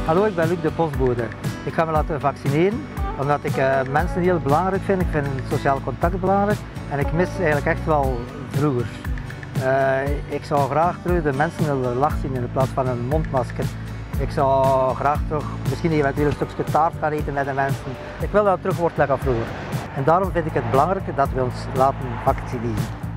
Hallo, ik ben Luc de postbode. Ik ga me laten vaccineren omdat ik mensen heel belangrijk vind. Ik vind sociaal contact belangrijk en ik mis eigenlijk echt wel vroeger. Ik zou graag terug de mensen in de lach zien in plaats van een mondmasker. Ik zou graag terug misschien eventueel een stukje taart gaan eten met de mensen. Ik wil dat het terug wordt lekker vroeger. En daarom vind ik het belangrijk dat we ons laten vaccineren.